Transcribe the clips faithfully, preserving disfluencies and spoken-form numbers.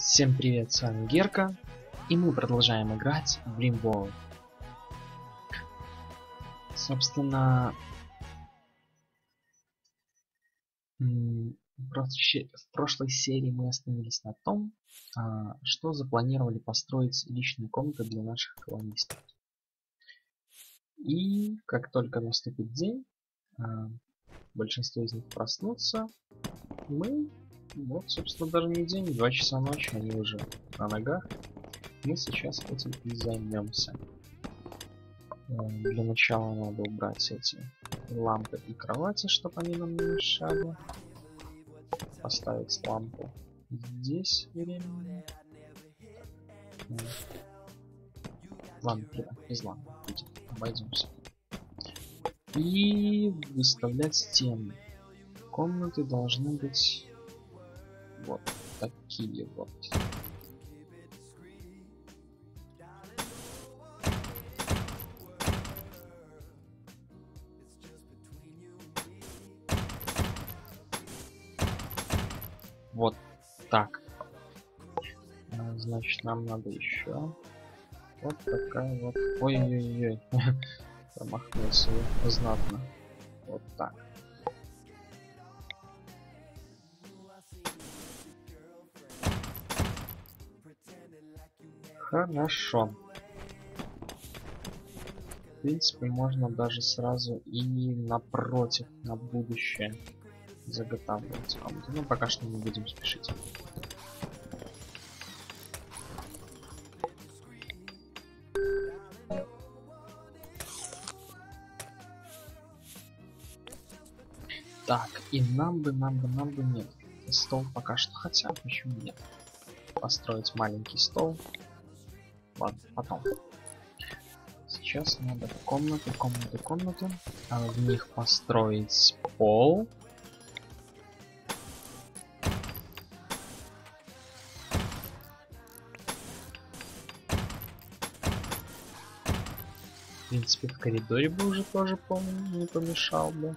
Всем привет, с вами Герка, и мы продолжаем играть в RimWorld. Собственно, в прошлой серии мы остановились на том, что запланировали построить личные комнаты для наших колонистов. И как только наступит день, большинство из них проснутся, мы, вот, собственно, даже не день, два часа ночи, они уже на ногах. Мы сейчас этим и займемся. Для начала надо убрать эти лампы и кровати, чтобы они нам не мешали. Поставить лампу здесь временно. Ладно, без лампы будет, обойдемся. И выставлять стены. Комнаты должны быть вот такие вот. Вот так. А, значит, нам надо еще вот такая вот. Ой-ой-ой, промахнулся знатно. Вот так. Хорошо. В принципе, можно даже сразу и напротив, на будущее заготавливать комнаты. Но пока что не будем спешить. Так, и нам бы, нам бы, нам бы нет. Стол пока что, хотя, почему нет? Построить маленький стол. Ладно, потом. Сейчас надо комнаты, комнаты, комнаты. А в них построить пол. В принципе, в коридоре бы уже тоже пол не помешал бы.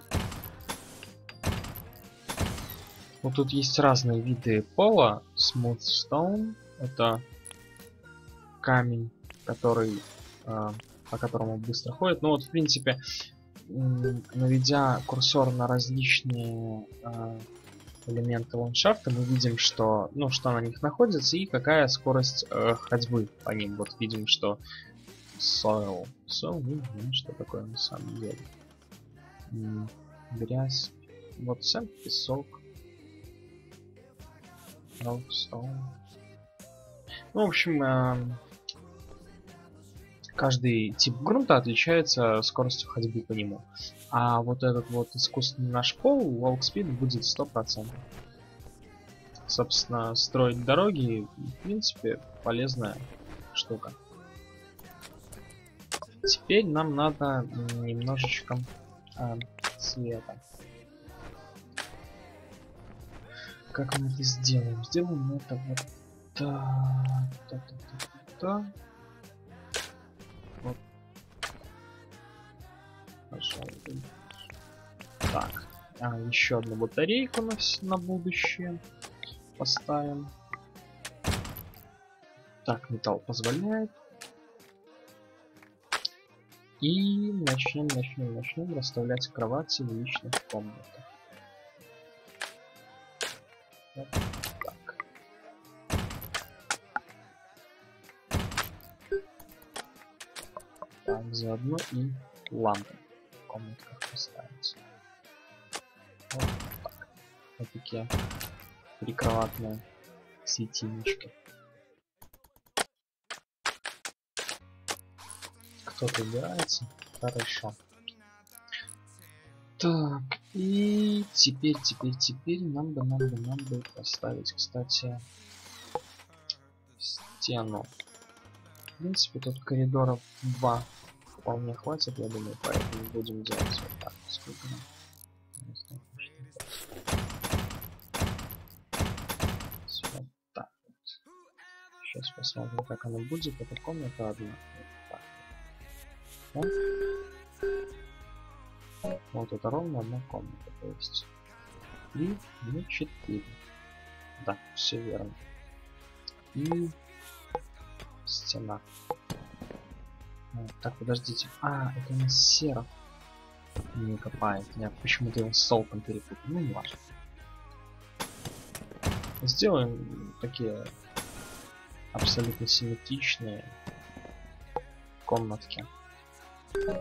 Вот тут есть разные виды пола. Smooth stone — это камень, который э, по которому быстро ходит. Ну вот, в принципе, наведя курсор на различные э, элементы ландшафта, мы видим, что, ну, что на них находится и какая скорость э, ходьбы по ним. Вот видим, что soil, soil, не знаю, что такое на самом деле. М, грязь, вот сам песок. Ну, в общем, э, каждый тип грунта отличается скоростью ходьбы по нему. А вот этот вот искусственный наш пол, walk speed, будет сто процентов. Собственно, строить дороги, в принципе, полезная штука. Теперь нам надо немножечко э, цвета. Как мы это сделаем? Сделаем это вот так, так, так, так, так. Вот. Пожалуй. Так, а, еще одну батарейку на, на будущее поставим. Так, металл позволяет. И начнем, начнем, начнем расставлять кровати в личных комнатах. Вот так. Так, заодно и лампы в комнатках поставить. Вот так. Вот такие прикроватные светильнички. Кто-то убирается? Хорошо. Так, и теперь, теперь, теперь нам бы, нам бы, нам бы поставить, кстати, стену. В принципе, тут коридоров два вполне хватит, я думаю, поэтому будем делать вот так. Сколько нам? Вот так вот. Сейчас посмотрим, как оно будет. Это комната одна. Вот, так. Вот это ровно одна комната, то есть три, ну, четыре. Да, все верно. и стена. Вот, так, подождите. А, это у нас Серов не копает. Я почему-то его с Солтом перепутал. Ну, не важно. Сделаем такие абсолютно симметричные комнатки. В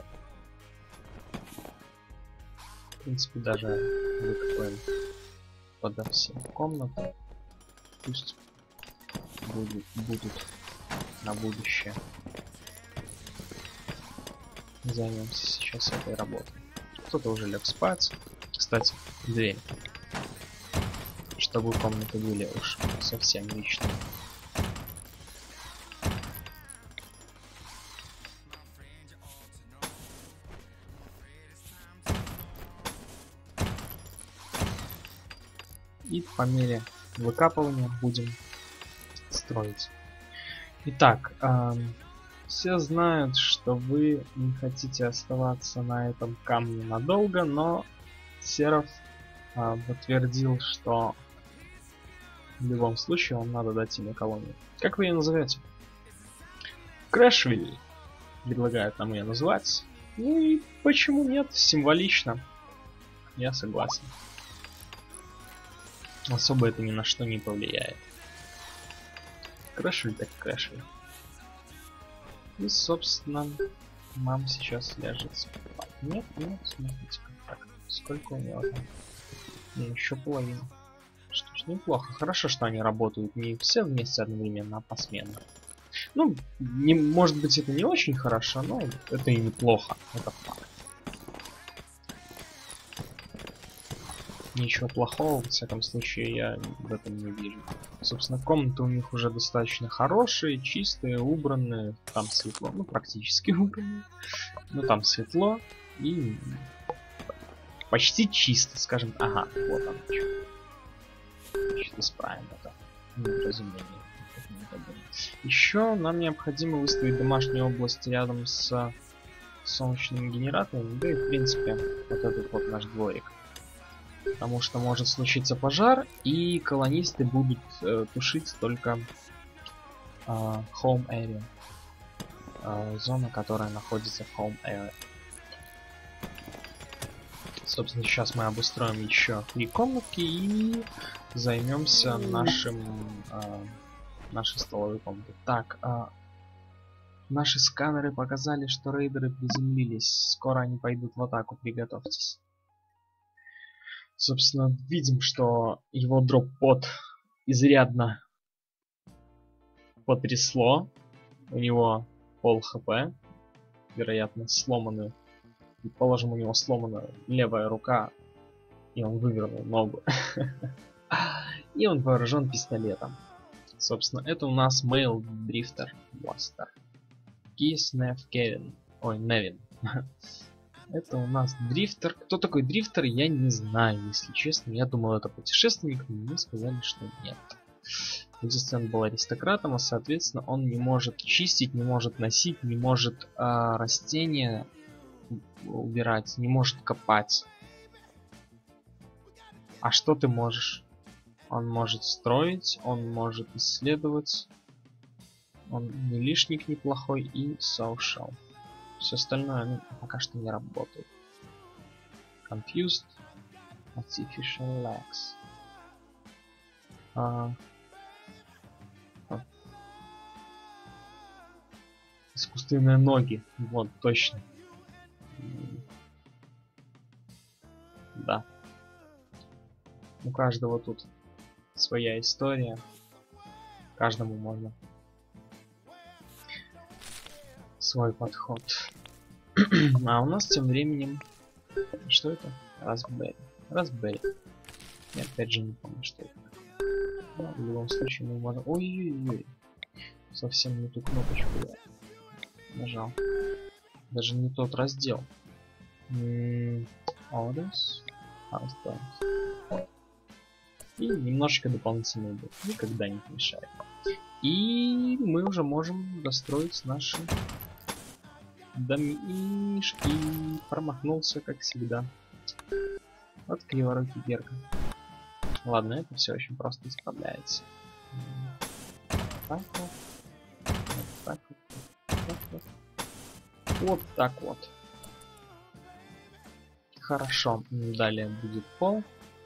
принципе, даже выкопаем подо все комнаты. Пусть будет, будут на будущее. Займемся сейчас этой работой. Кто-то уже лег спать. Кстати, дверь. Чтобы комнаты были уж совсем личные. И по мере выкапывания будем строить. Итак, эм, все знают, что вы не хотите оставаться на этом камне надолго, но Серов э, подтвердил, что в любом случае вам надо дать ему колонию. Как вы ее назовете? Крэшвилл предлагают нам ее назвать. Ну и почему нет? Символично. Я согласен. Особо это ни на что не повлияет. Крэшвилл так Крэшвилл. И, собственно, мам сейчас ляжет спать. Нет, нет, смотрите, так. Сколько у него там? Ну, еще половина. Что ж, неплохо. Хорошо, что они работают не все вместе одновременно, а посменно. Ну, не, может быть, это не очень хорошо, но это и неплохо. Это факт. Ничего плохого, во всяком случае, я в этом не вижу. Собственно, комнаты у них уже достаточно хорошие, чистые, убранные. Там светло, ну, практически убранные. Но там светло и почти чисто, скажем. Ага, вот оно что. Значит, исправим это недоразумение. Еще нам необходимо выставить домашнюю область рядом с солнечными генераторами, да и в принципе вот этот вот наш дворик. Потому что может случиться пожар, и колонисты будут э, тушить только э, home area. Э, зона, которая находится в home area. Собственно, сейчас мы обустроим еще три комнатки и займемся нашим э, нашей столовой комнатой. Так, э, наши сканеры показали, что рейдеры приземлились. Скоро они пойдут в атаку, приготовьтесь. Собственно, видим, что его дроп-под изрядно потрясло. У него пол хп. Вероятно, сломаны. Предположим, у него сломана левая рука. И он вывернул ногу. И он вооружен пистолетом. Собственно, это у нас Male Drifter Blaster. Кис Нев Кевин. Ой, Невин. Это у нас дрифтер. Кто такой дрифтер, я не знаю, если честно. Я думал, это путешественник, но мне сказали, что нет. Дюсен был аристократом, а соответственно он не может чистить, не может носить, не может а, растения убирать, не может копать. А что ты можешь? Он может строить, он может исследовать. Он не лишник неплохой и social. Все остальное, ну, пока что не работает. Confused. Artificial legs. А... А. Искусственные ноги. Вот, точно. Да. У каждого тут своя история. Каждому можно свой подход. А у нас тем временем... Что это? Raspberry. Raspberry. Я опять же не помню, что это. Но в любом случае мы можем... Ой-ой-ой. Совсем не ту кнопочку я нажал. Даже не тот раздел. Orders. И немножечко дополнительный будет. Никогда не мешает. И мы уже можем достроить наши домишки. Промахнулся, как всегда. Вот криворукий Герка. Ладно, это все очень просто исправляется. так вот. Вот так вот. Вот, вот. Вот так вот. Хорошо. Далее будет пол.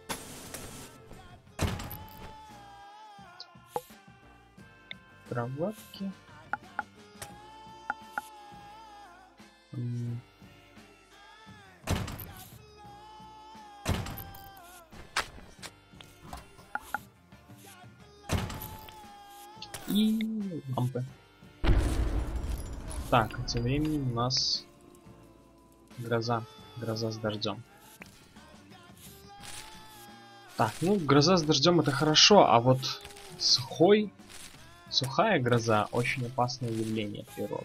Кроватки. И лампы. Так, а тем временем у нас гроза. Гроза с дождем. Так, ну гроза с дождем это хорошо, а вот сухой, сухая гроза очень опасное явление природы.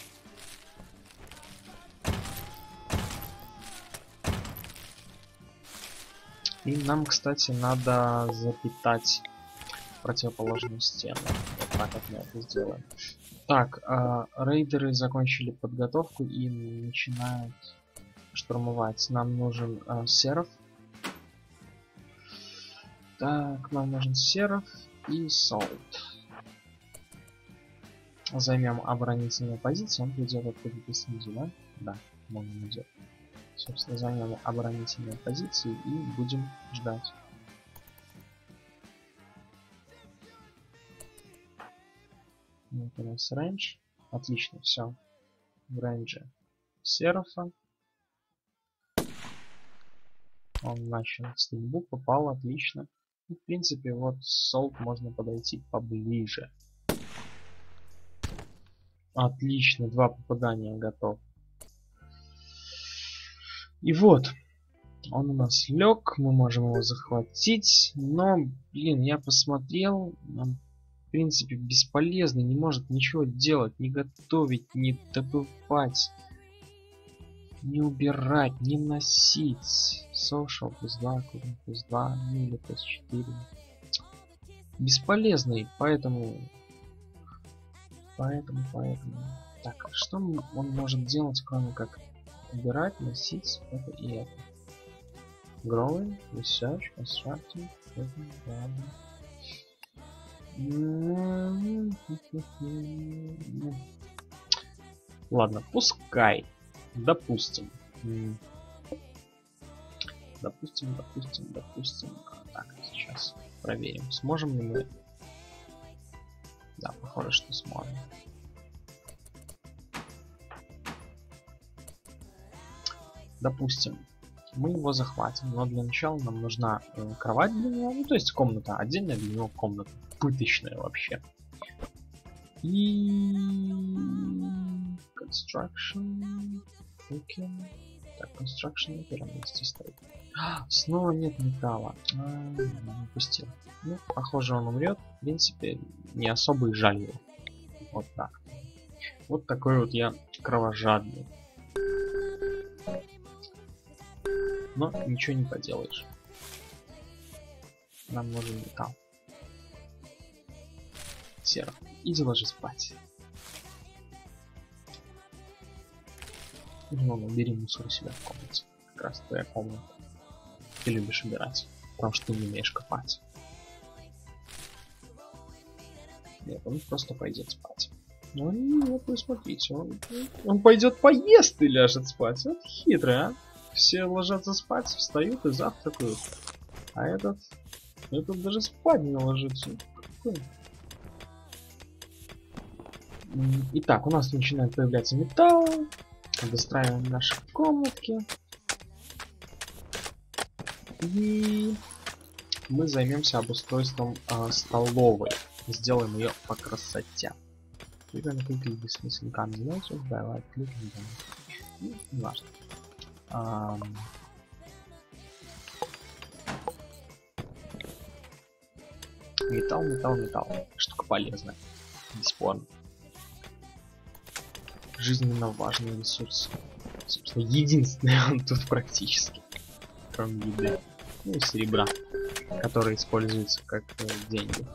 И нам, кстати, надо запитать противоположную стену. Вот так вот мы это сделаем. Так, э, рейдеры закончили подготовку и начинают штурмовать. Нам нужен э, серов. Так, нам нужен серов и солт. Займем оборонительную позицию. Он придет откуда-то снизу, да? Да, он идет. Собственно, займем оборонительные позиции и будем ждать. Вот у нас рейндж. Отлично, все. В рейндже Серафа. Он начал стрельбу, попал, отлично. И, в принципе, вот солт можно подойти поближе. Отлично, два попадания готов. И вот, он у нас лег, мы можем его захватить, но, блин, я посмотрел, он, в принципе, бесполезный, не может ничего делать, не готовить, не добывать, не убирать, не носить. Social плюс два, плюс два, ну или плюс четыре. Бесполезный, поэтому, поэтому, поэтому. Так, что он может делать, кроме как убирать, носить это и это? Growing, research, constructing, ладно, пускай. Допустим. Допустим, допустим, допустим. Так, сейчас проверим, сможем ли мы. Да, похоже, что сможем. Допустим, мы его захватим, но для начала нам нужна э, кровать для него, ну то есть комната, отдельная для него комната, пыточная вообще. И construction, cooking, так, construction на первом месте стоит. А, снова нет металла, а, упустил. Ну, похоже, он умрет, в принципе, не особо и жаль его. Вот так. Вот такой вот я кровожадный. Но ничего не поделаешь. Нам нужен металл. Серо. Иди ложись спать. Ну, ну, бери мусор у себя в комнате. Как раз твоя комната. Ты любишь убирать, потому что ты не умеешь копать. Нет, он просто пойдет спать. Ну нет, вы смотрите, он, он пойдет поест и ляжет спать. Вот хитрый, а? Все ложатся спать, встают и завтракают. А этот... Этот даже спать не ложится. Какой? Итак, у нас начинает появляться металл. Достраиваем наши комнатки. И мы займемся обустройством э, столовой. Сделаем ее по красоте. Кликаем, кликаем, бессмысленно камень, знаете, давай, кликаем, ну, не важно. Um... Металл, металл, металл. Штука полезная. Бесспорно. Жизненно важный ресурс. Собственно, единственный он тут практически. Кроме еды. Ну и серебра, который используется как э, деньги.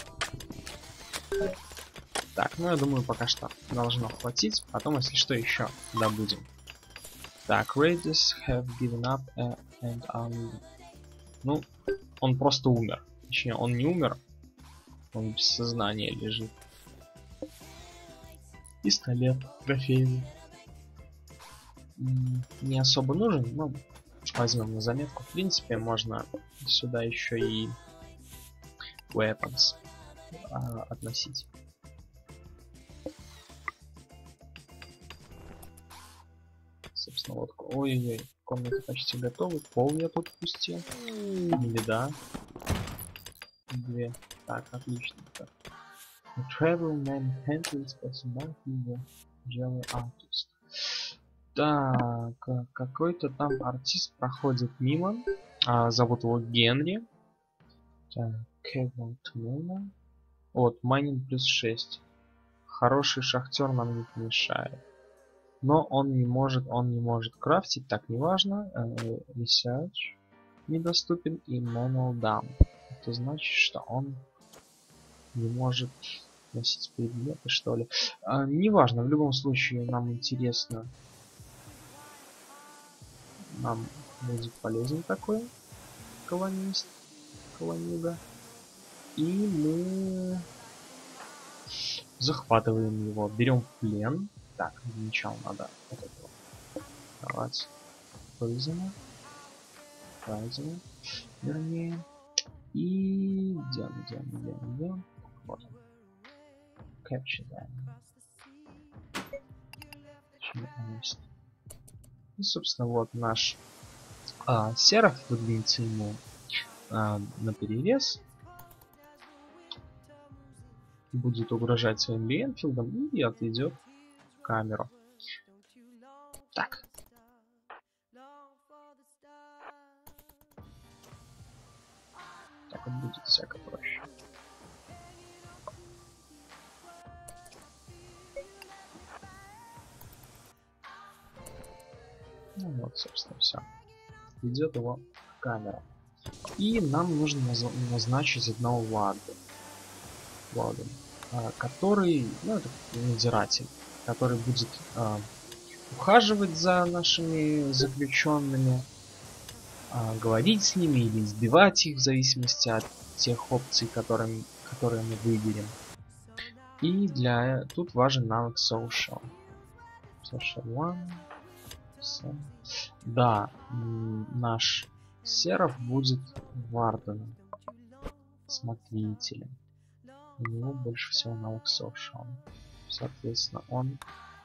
Так, ну я думаю, пока что должно хватить. Потом, если что, еще добудем. Так, Raiders have given up uh, and um... ну, он просто умер. Точнее, он не умер. Он без сознания лежит. Пистолет трофейный. Не особо нужен, но возьмем на заметку. В принципе, можно сюда еще и weapons а, относить. Собственно, вот. Ой-ой-ой, комната почти готова. Пол я тут пустил. Или да. Две. Так, отлично. Так. The travel man handles possibility jelly artist. Так, какой-то там артист проходит мимо. А, зовут его Генри. Так, Кевин Тумена. Вот, майнинг плюс шесть. Хороший шахтер нам не помешает. Но он не может, он не может крафтить, так неважно. Uh, research недоступен и manual dump. Это значит, что он не может носить предметы, что ли. Uh, неважно, в любом случае нам интересно. Нам будет полезен такой колонист, колонида. И мы захватываем его, берем в плен. Так, для начала надо вот этого давать Призена. Призена. Вернее. И идем, идем, идем, идем. Вот он. Capture them. И, собственно, вот наш а, Сераф выдвинется ему а, на перерез. Будет угрожать своим Лиенфилдом и отведет камеру. Так. Так вот будет всяко проще. Ну вот, собственно, все. Ведет его в камеру. И нам нужно назначить одного Владу. Владу. Который, ну, это надзиратель, который будет а, ухаживать за нашими заключенными, а, говорить с ними или избивать их в зависимости от тех опций, которые, которые мы выберем. И для тут важен навык social. Social one. So. Да, наш Сераф будет Варденом, смотрителем. У него больше всего навык social. Соответственно, он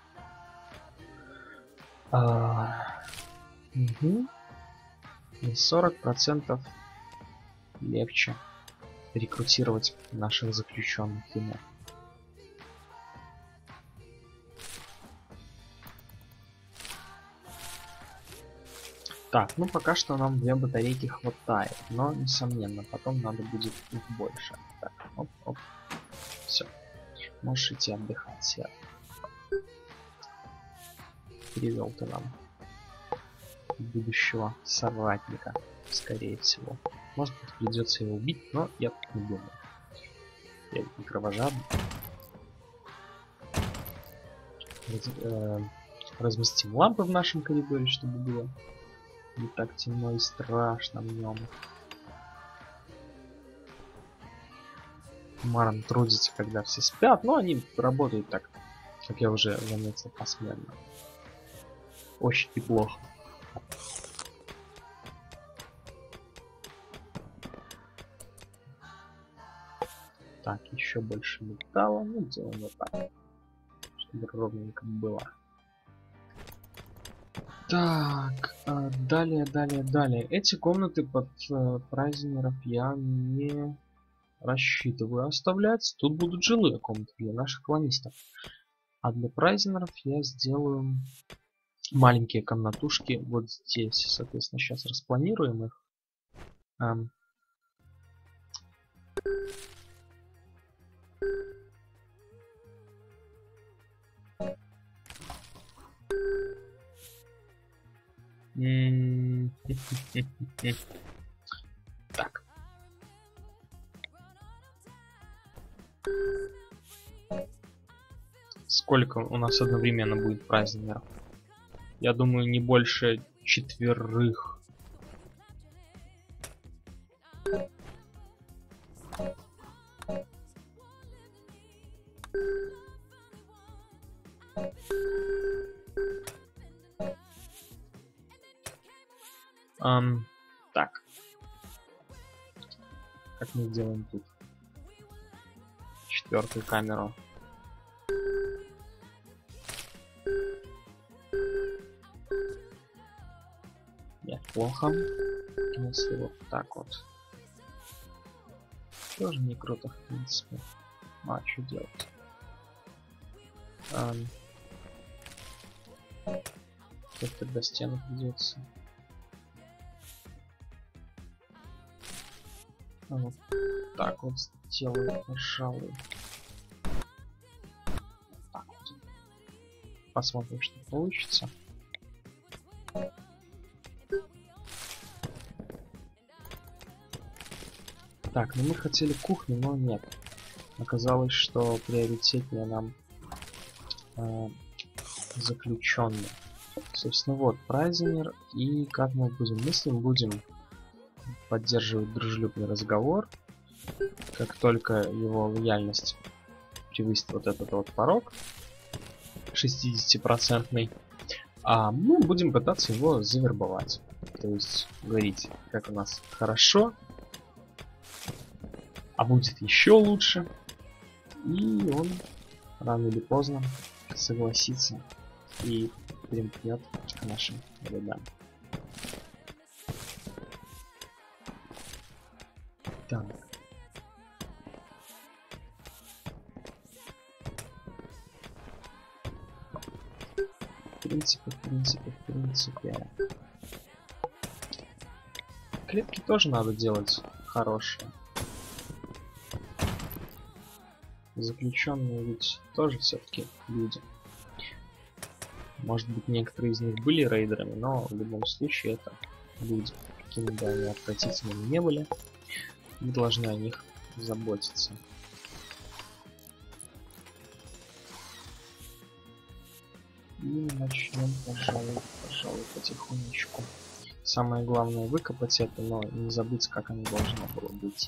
а, угу, на сорок процентов легче рекрутировать наших заключенных ему. Так, ну пока что нам две батарейки хватает, но несомненно, потом надо будет их больше. Так, оп, оп. Все. Можешь идти отдыхать, Сер. Привел ты нам будущего соратника, скорее всего. Может быть, придется его убить, но я так не думаю. Я не кровожадный. Раз, э, разместим лампы в нашем коридоре, чтобы было не так темно и страшно в нем. Марн трудится, когда все спят, но они работают так, как я уже заметил, посменно. Очень неплохо. Так, еще больше металла. Ну, делаем вот так, чтобы ровненько было. Так, э, далее, далее, далее. Эти комнаты под э, прайзнеров я не рассчитываю оставлять. Тут будут жилые комнаты для наших колонистов. А для прайзнеров я сделаю маленькие комнатушки вот здесь. Соответственно, сейчас распланируем их. Эм. Так. Сколько у нас одновременно будет праздников? Я думаю, не больше четверых. Um, так. Как мы делаем тут? Четвертую камеру. Нет, плохо. Если вот так вот. Тоже не круто, в принципе. А, что делать? Um, как тогда стену придется? А вот так вот сделаю, пожалуй. Так вот. Посмотрим, что получится. Так, ну мы хотели кухню, но нет. Оказалось, что приоритетнее нам э, заключенный. Собственно, вот прайзенер. И как мы будем? Мы с ним будем поддерживать дружелюбный разговор. Как только его лояльность превысит вот этот вот порог шестидесятипроцентный, а мы будем пытаться его завербовать. То есть говорить, как у нас хорошо, а будет еще лучше. И он рано или поздно согласится и примкнет к нашим рядам. Так. В принципе, в принципе, в принципе. Клетки тоже надо делать хорошие. Заключенные ведь тоже все-таки люди. Может быть, некоторые из них были рейдерами, но в любом случае это люди. Какими бы они отвратительными не были, мы должны о них заботиться. И начнем, пожалуй, пожалуй, потихонечку. Самое главное выкопать это, но не забыть, как оно должно было быть.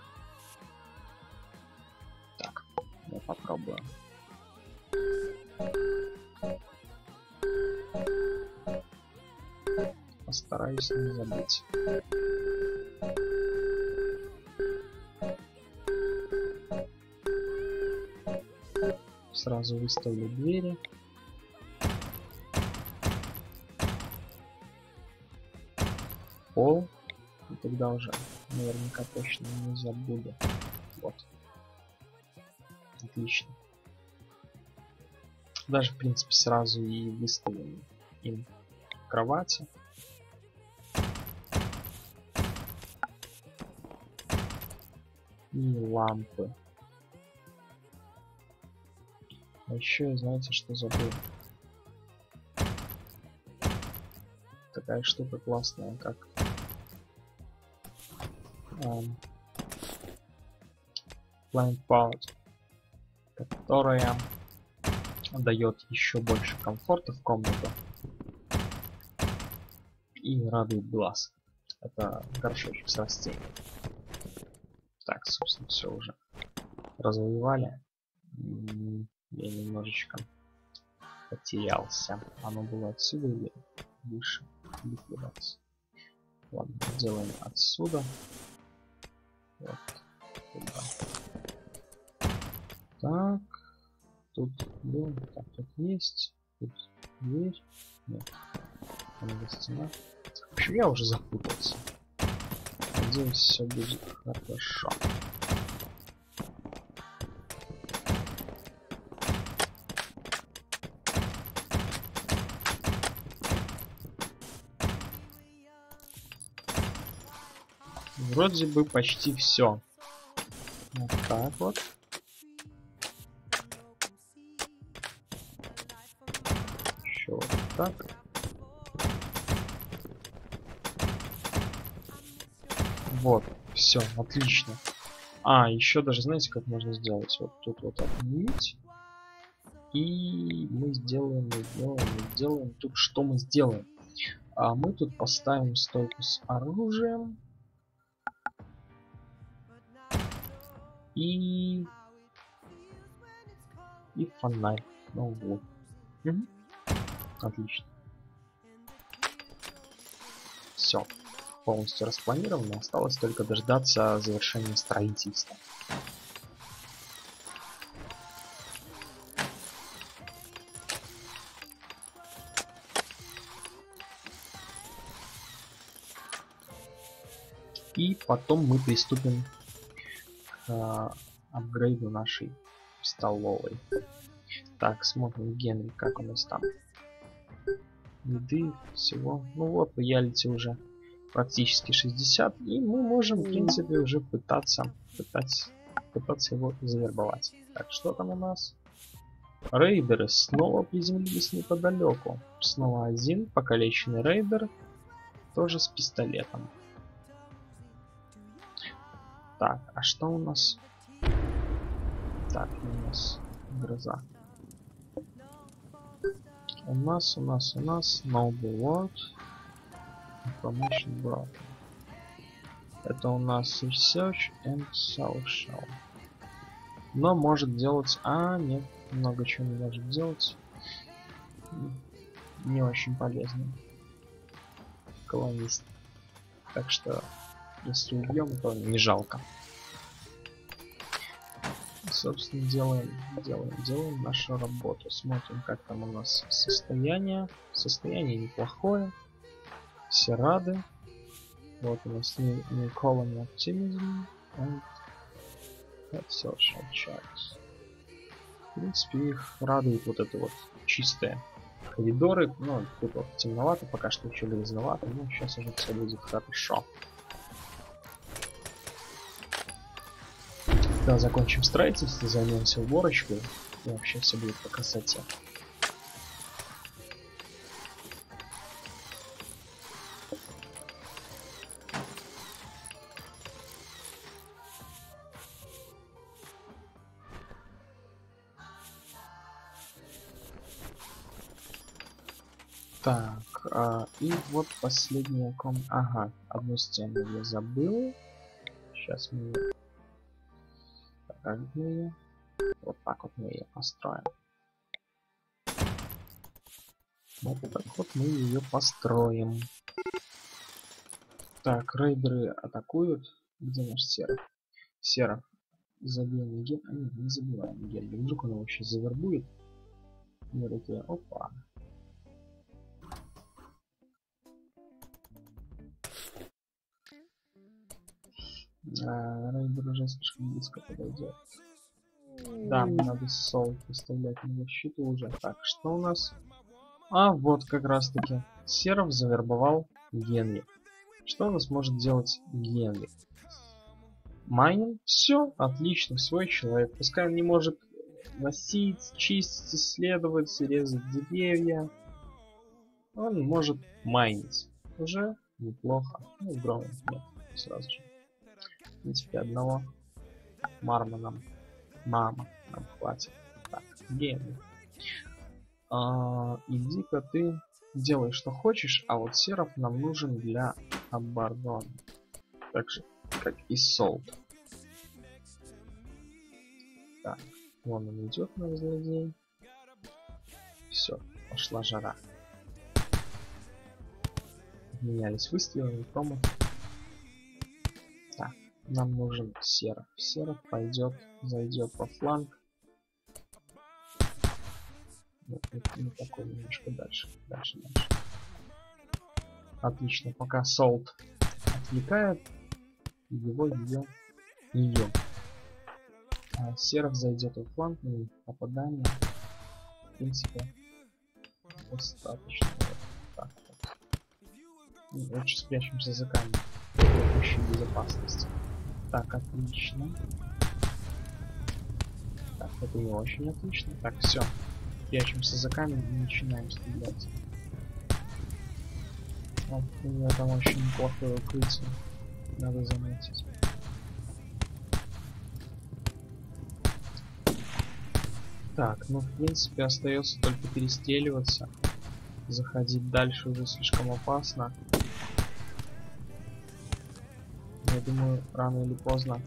Так, я попробую. Постараюсь не забыть. Сразу выставлю двери. Пол. И тогда уже наверняка точно не забуду. Вот. Отлично. Даже, в принципе, сразу и выставим им кровати. И лампы. А еще, знаете, что забыл? Такая штука классная, как um, Blind Pouch, которая дает еще больше комфорта в комнату и радует глаз. Это горшочек с растением. Так, собственно, все уже развоевали. Я немножечко потерялся. Оно было отсюда или выше? Ликвидация. Ладно, делаем отсюда. Вот. Туда. Так. Тут был. Так, тут есть. Тут дверь. Нет. Там стена. В общем, я уже запутался. Надеюсь, все будет хорошо. Вроде бы почти все. Вот так вот. Еще вот так. Вот, все, отлично. А, еще даже знаете, как можно сделать? Вот тут вот отменить. И мы сделаем, мы сделаем, мы сделаем. Тут что мы сделаем? А мы тут поставим стойку с оружием. И... И фонарь на углу. Угу. Отлично. Все. Полностью распланировано. Осталось только дождаться завершения строительства. И потом мы приступим к э, апгрейду нашей столовой. Так, смотрим Генри, как у нас там. Еды, всего. Ну вот, лоялити уже практически шестьдесят. И мы можем, в принципе, уже пытаться, пытаться, пытаться его завербовать. Так, что там у нас? Рейдеры снова приземлились неподалеку. Снова один покалеченный рейдер. Тоже с пистолетом. Так, а что у нас? Так, у нас гроза. У нас, у нас, у нас Noble Word. Information Broken. Это у нас Research and Social. Но может делать... А, нет, много чего не может делать. Не очень полезно. Колонист. Так что, если убьем, то не жалко. Собственно, делаем, делаем, делаем нашу работу. Смотрим, как там у нас состояние. Состояние неплохое. Все рады. Вот у нас new, new colony optimism and social charts. В принципе, их радует вот это вот чистые коридоры. Ну, тут вот темновато, пока что еще грязновато, но сейчас уже все будет хорошо. Когда закончим строительство, займемся уборочкой, и вообще все будет по красоте. Так, а, и вот последняя комната. Ага, одну стену я забыл. Сейчас мы ее... Как мы ее? Вот так вот мы ее построим. Вот так вот мы ее построим. Так, рейдеры атакуют. Где наш Серов? Серов, забей Мигель. А нет, не забиваем Мигель. Вдруг он его сейчас завербует. Мы такие, опа. А, рейдер уже слишком близко подойдет. Да, надо сол поставлять на защиту уже. Так, что у нас? А, вот как раз таки. Серов завербовал Генри. Что у нас может делать Генри? Майнинг? Все, отлично, свой человек. Пускай он не может носить, чистить, исследовать, резать деревья. Он может майнить. Уже неплохо. Ну, громко нет, сразу же. В принципе, одного марма нам, мама нам хватит. Так, Генри. А, иди-ка ты делай, что хочешь, а вот Серов нам нужен для обороны. Так же, как и Солт. Так, вон он идет, наш злодей. Все, пошла жара. Менялись выстрелы, промах. Так, нам нужен Серов. Серов пойдет, зайдет во фланг. Вот, не такой, немножко дальше, дальше, дальше. Отлично, пока Солт отвлекает его, ее, ее. А Серов зайдет во фланг, и попадание, в принципе, достаточно. Так, так. Лучше спрячемся за камень, для пущей безопасности. Так, отлично. Так, это не очень отлично. Так, все. Прячемся за камень и начинаем стрелять. Вот, у меня там очень неплохое укрытие. Надо заметить. Так, ну в принципе остается только перестреливаться. Заходить дальше уже слишком опасно. Я думаю, рано или поздно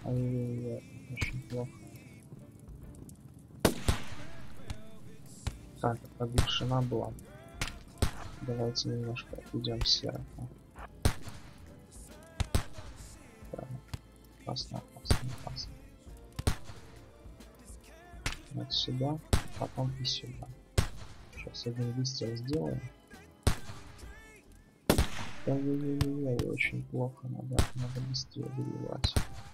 они очень плохо. Так, оглушена была. Давайте немножко уйдем сверху. Так, опасно, опасно, опасно. Вот сюда, потом и сюда. Сейчас один выстрел сделаем. Ой-ой-ой, очень плохо, надо, надо быстрее выливать.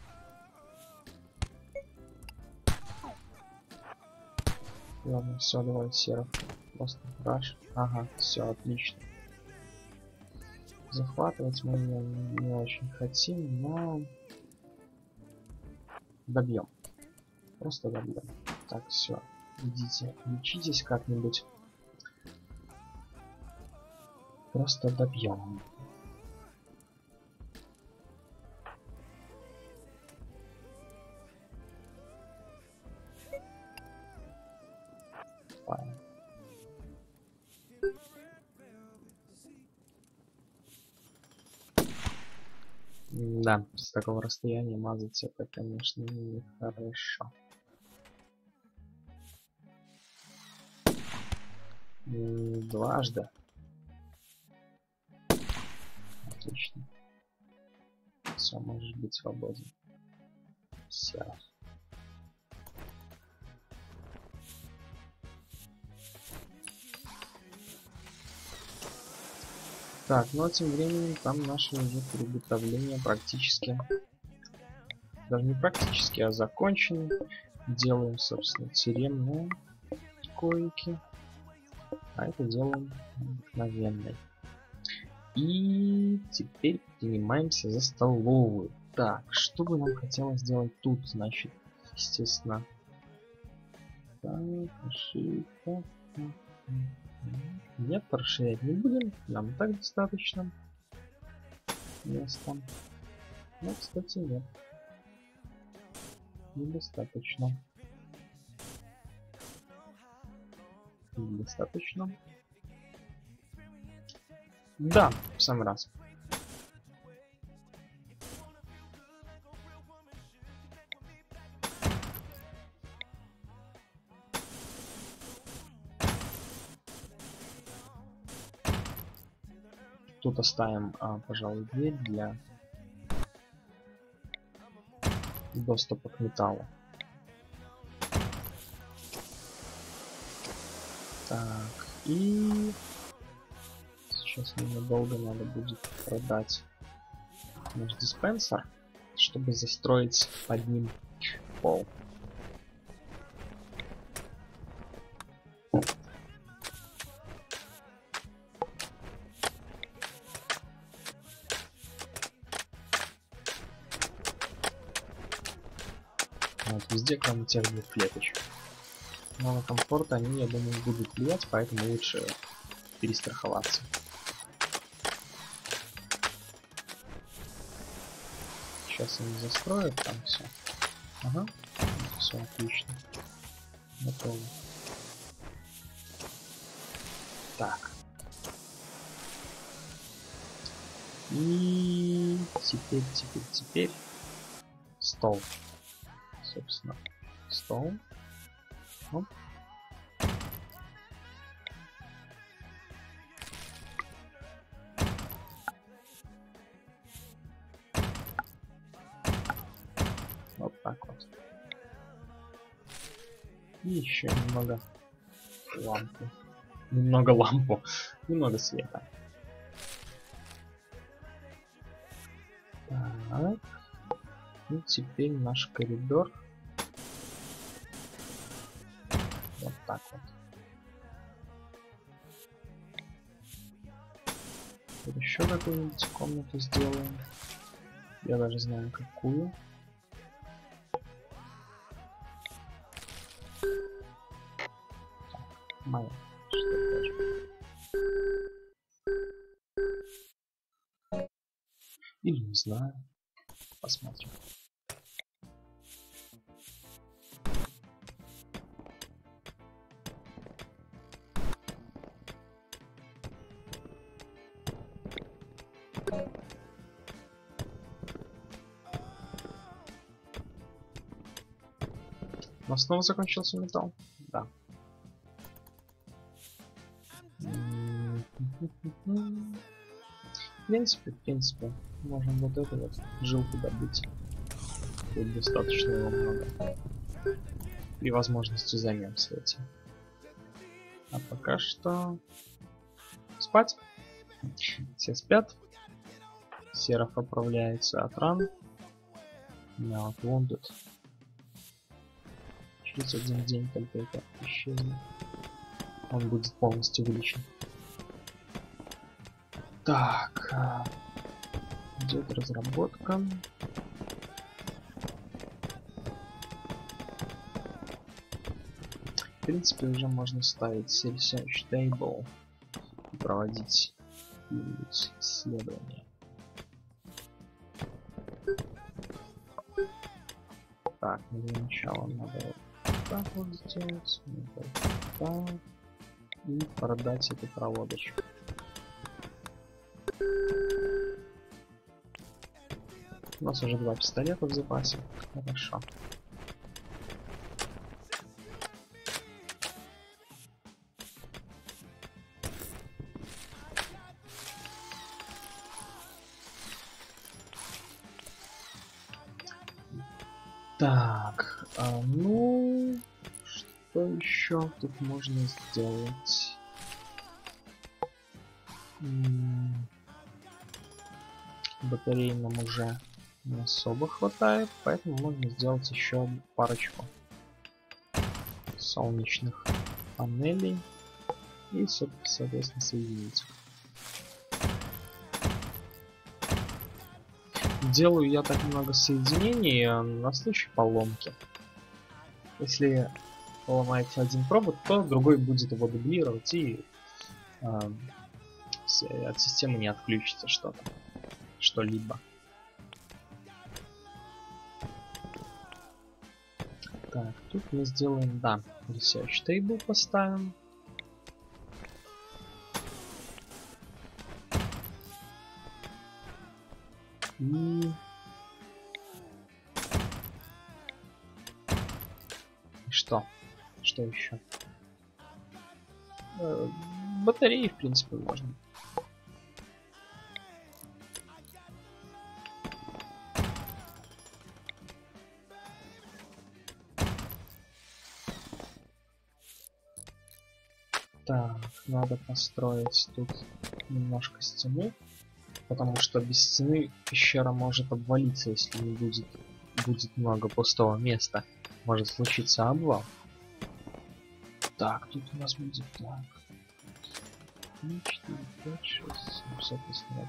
Ладно, все, давай серов. Просто раш. Ага, все, отлично. Захватывать мы не, не очень хотим, но добьем. Просто добьем. Так, все. Идите, лечитесь как-нибудь. Просто добьем. Файн. Да, с такого расстояния мазать это, конечно, нехорошо. Дважды. Отлично. Все, можешь быть свободен. Все. Так, ну а тем временем там наше уже приготовление практически, даже не практически, а закончено. Делаем, собственно, тюремные койки, а это делаем обыкновенной. И теперь принимаемся за столовую. Так, что бы нам хотелось сделать тут, значит, естественно. Так, ошибка. Нет, расширять не будем, нам и так достаточно места. Ну, кстати, нет. Недостаточно. Недостаточно. Да, в самый раз. Тут оставим, а, пожалуй, дверь для доступа к металлу. Так, и сейчас мне долго надо будет продать наш диспенсер, чтобы застроить под ним пол. Вот, везде, кроме тех двух клеточек. Но на комфорт они, я думаю, будут влиять, поэтому лучше перестраховаться. Сейчас они застроят там все. Ага, все отлично. Готово. Так. И теперь, теперь, теперь стол. Собственно, стол. Оп. Вот так вот. И еще немного лампы. Немного лампу. Немного света. Так. И теперь наш коридор. Вот так вот. Теперь еще какую-нибудь комнату сделаем. Я даже знаю какую. Так, моя. Или не знаю. Посмотрим. У нас снова закончился металл? Да. В принципе, в принципе, можем вот эту вот жилку добыть. Тут достаточно его много. При возможности займемся этим. А пока что спать. Все спят. Серов оправляется от ран. Not wounded. Через один день только это исчезнет. Он будет полностью вылечен. Так. Идет разработка. В принципе, уже можно ставить Research Table и проводить исследования. Так, ну для начала надо вот так вот сделать, вот так, и продать эту проводочку. У нас уже два пистолета в запасе. Хорошо. Так, а, ну что еще тут можно сделать? М-м, батареи нам уже не особо хватает, поэтому можно сделать еще парочку солнечных панелей и, соответственно, соединить. Делаю я так много соединений на случай поломки. Если поломается один провод, то другой будет его дублировать, и э, от системы не отключится что-то, что-либо. Так, тут мы сделаем, да, Research Table поставим. И... что? Что еще? Э, батареи, в принципе, можно. Так, надо построить тут немножко стены, потому что без стены пещера может обвалиться, если не будет будет много пустого места. Может случиться обвал. Так, тут у нас будет так. три, четыре, пять, шесть, семь, соответственно.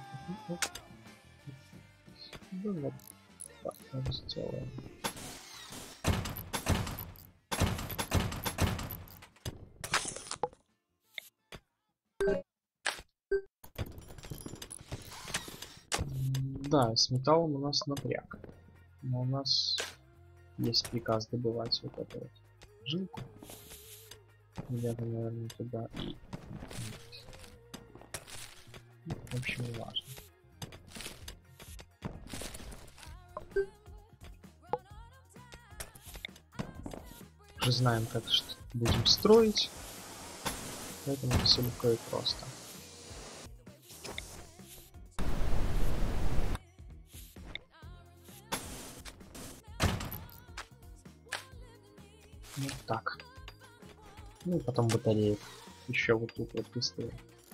Да, вот так мы сделаем. Да, с металлом у нас напряг. Но у нас есть приказ добывать вот эту вот жилку. Ребята, наверное, туда и... В общем, важно. Уже знаем, как что будем строить. Поэтому все легко и просто. Вот так. Ну и потом батареи. Еще вот тут вот быстрее.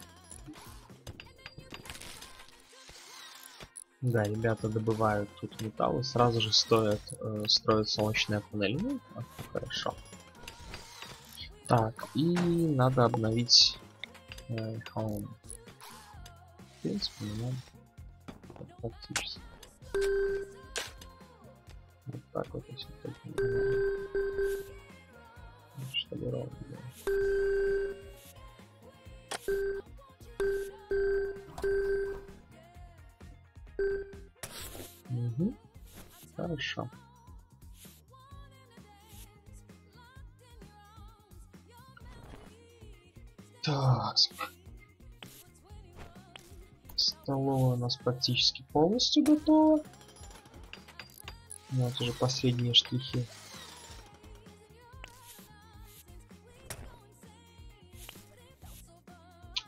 Да, ребята добывают тут металл и сразу же стоят, э, строят солнечные панели. Ну, хорошо. Так, и надо обновить э, home. В принципе, не надо. Практически. Вот так вот, если только не надо. Чтобы ровно было. Угу. Хорошо. Так. Столовая у нас практически полностью готова. Вот уже последние штрихи.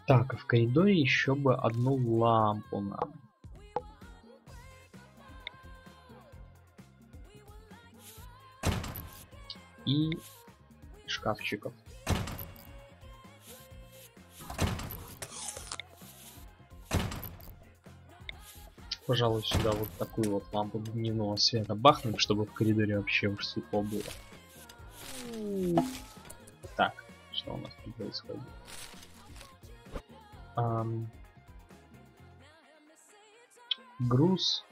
Так, а в коридоре еще бы одну лампу нам. И шкафчиков. Пожалуй, сюда вот такую вот лампу дневного света бахнем, чтобы в коридоре вообще уж светло было. Так, что у нас тут происходит? Ам... Груз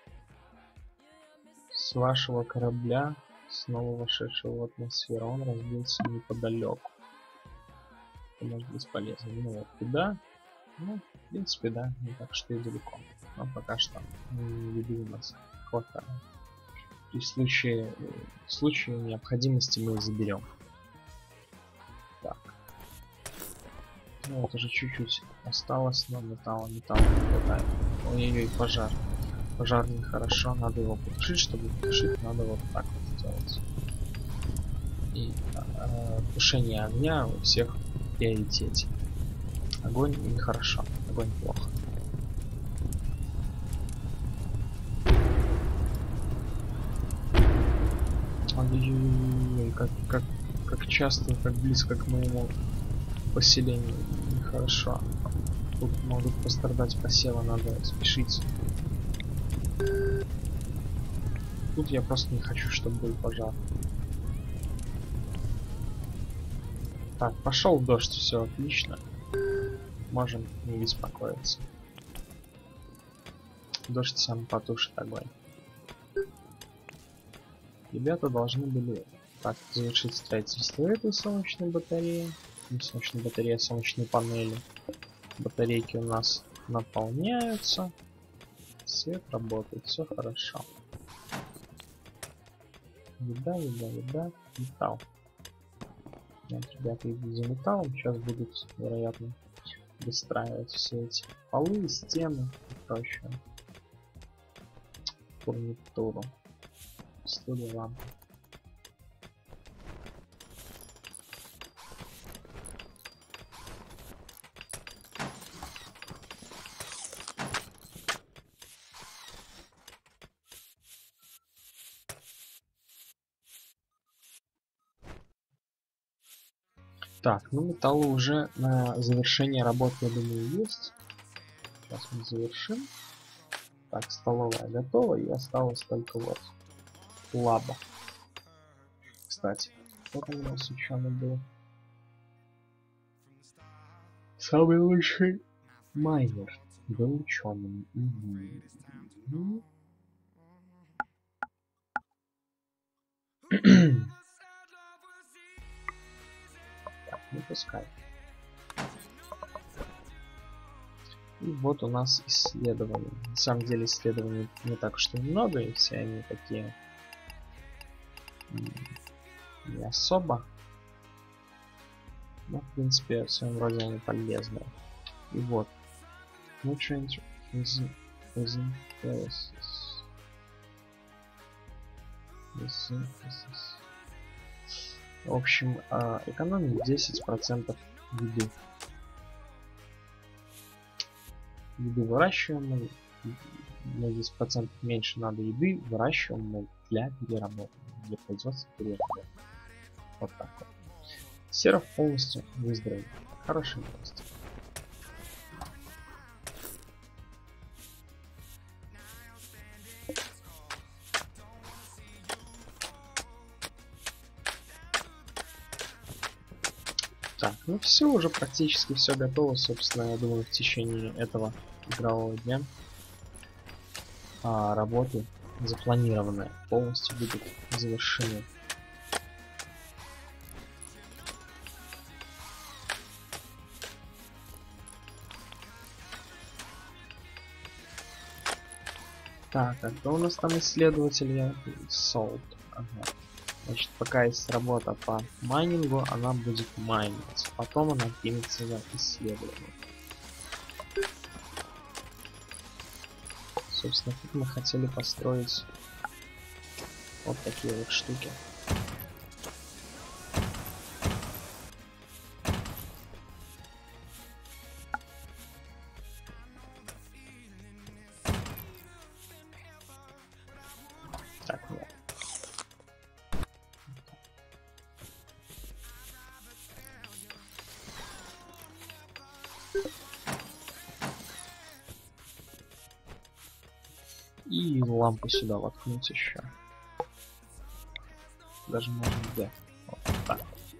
с вашего корабля, снова вошедшего в атмосферу, он разбился неподалеку. Это может быть полезно. Ну вот туда. Ну, в принципе, да, не так что и далеко. Но пока что еды у нас хватает. И в случае, в случае необходимости мы их заберем. Так. Ну вот уже чуть-чуть осталось, но металла, металла не хватает. Ой-ой-ой, пожар. Пожар нехорошо, надо его потушить. Чтобы потушить, надо вот так вот сделать. И э, тушение огня у всех в приоритете. Огонь нехорошо, огонь плохо. Ой-ой-ой, как, как, как часто, как близко к моему поселению. Нехорошо. Тут могут пострадать посевы, надо спешить. Тут я просто не хочу, чтобы был пожар. Так, пошел дождь, все отлично. Можем не беспокоиться. Дождь сам потушит огонь. Ребята должны были так завершить строительство этой солнечной батареи. Не солнечной батареи, а солнечной панели. Батарейки у нас наполняются. Свет работает, все хорошо. Еда, еда, еда, металл. Вот, ребята идут за металлом, сейчас будут, вероятно, выстраивать все эти полы, стены и прочее. Фурнитуру. Студия лампы. Так, ну металлы уже на завершение работы, я думаю, есть. Сейчас мы завершим. Так, столовая готова, и осталось только вот лаба. Кстати, кто там у нас ученый был? Самый лучший майнер был ученым. Угу. Так, не пускай. И вот у нас исследования. На самом деле исследований не так уж и много, и все они такие не особо. Но, в принципе, в своем роде они полезные. И вот. Nutrient Synthesis. В общем, экономит десять процентов еды. Еды выращиваем, на десять процентов меньше надо еды, выращиваем для переработки, для производства переработки. Вот так вот. Серов полностью выздоровел. Хорошая новость. Так, ну все, уже практически все готово, собственно, я думаю, в течение этого игрового дня а, работы запланированные полностью будут завершены. Так, а кто у нас там исследователь? Солт. Ага. Значит, пока есть работа по майнингу, она будет майнить. Потом она кинется за исследование. Собственно, тут мы хотели построить вот такие вот штуки. И лампу сюда воткнуть еще. Даже можно где. Вот так.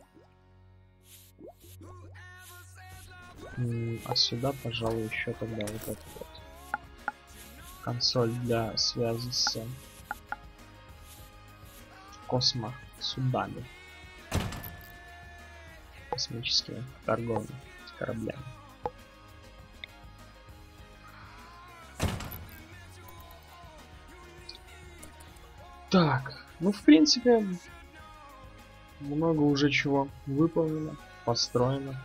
А сюда, пожалуй, еще тогда вот эту вот консоль для связи с космосудами, космическими торговыми кораблями. Так, ну в принципе много уже чего выполнено, построено.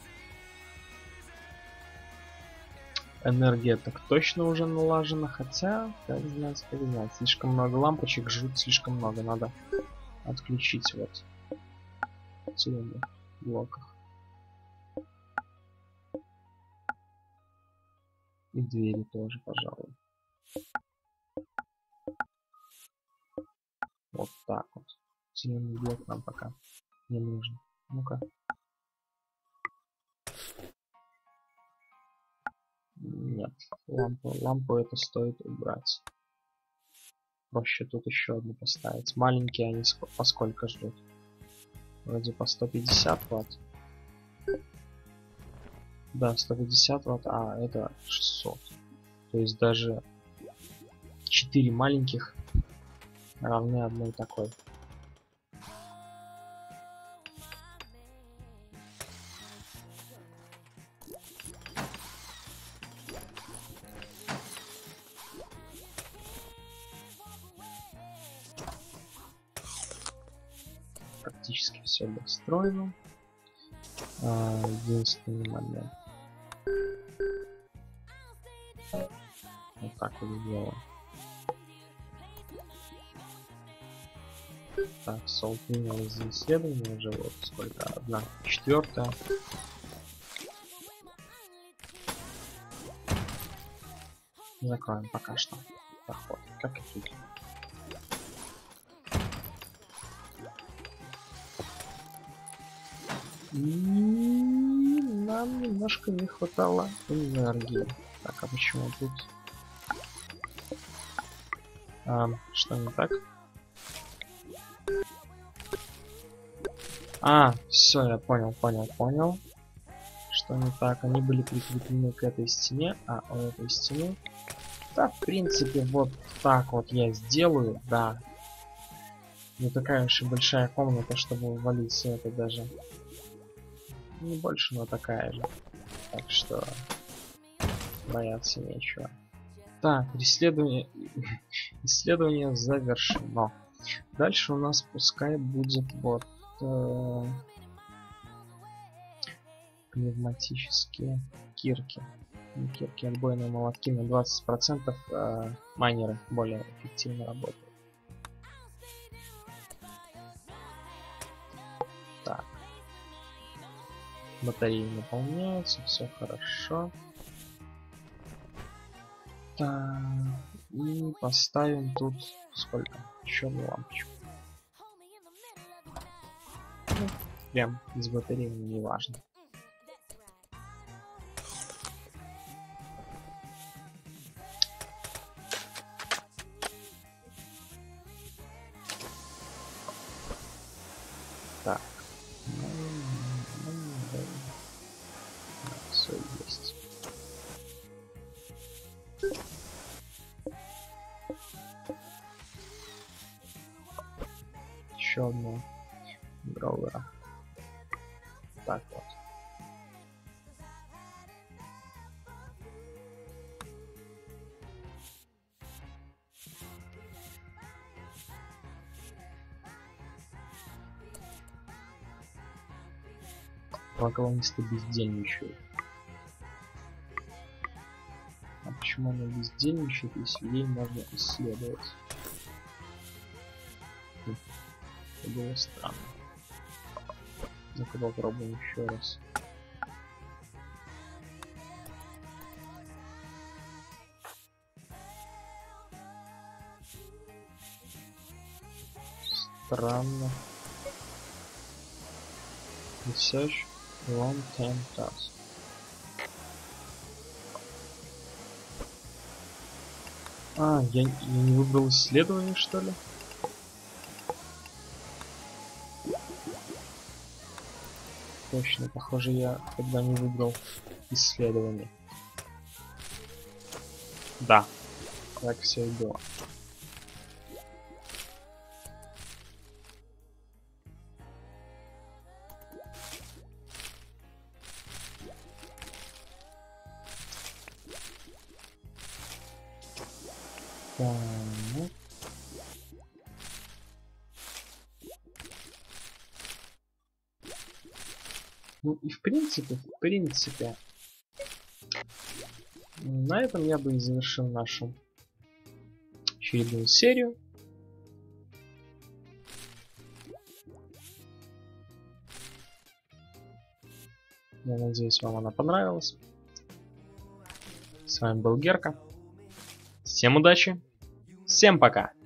Энергия так точно уже налажена, хотя, как знать, как знать, слишком много лампочек, жрут слишком много, надо отключить вот в целых блоках. И двери тоже, пожалуй. Вот так вот. Зеленый блок нам пока не нужен. Ну-ка. Нет, лампу, лампу это стоит убрать. Проще тут еще одну поставить. Маленькие они по сколько ждут? Вроде по сто пятьдесят ватт. Да, сто пятьдесят ватт, а это шестьсот. То есть даже четыре маленьких равны одной такой. Практически все достроено. А, единственный момент. Вот так вот сделаем. Так, Солт принял из исследования уже вот сколько? Одна четвертая. Закроем пока что проход, как и тут. И нам немножко не хватало энергии. Так, а почему тут? А, что не так? А, все, я понял, понял, понял. Что не так? Они были прикреплены к этой стене, а у этой стены. Да, в принципе, вот так вот я сделаю, да. Не такая уж и большая комната, чтобы валиться, это даже не больше, но такая же. Так что бояться нечего. Так, исследование исследование завершено. Дальше у нас пускай будет вот э, пневматические кирки. Не кирки, отбойные молотки на двадцать процентов э, майнеры более эффективно работают. Так. Батареи наполняются, все хорошо. Так, и поставим тут сколько? Еще одну лампочку. Ну, прям с батареями не важно. Так. Все есть. Еще одну гроулера. Так вот. Колонисты бездельничают. А почему они бездельничают, если ей можно исследовать? Это было странно. Ну-ка попробуем еще раз. Странно. Research long term task. А, я, я не выбрал исследование, что ли? Точно, похоже, я тогда не выбрал исследование. Да, так все и было. Так. Ну и в принципе, в принципе, на этом я бы и завершил нашу очередную серию. Я надеюсь, вам она понравилась. С вами был Герка. Всем удачи. Всем пока.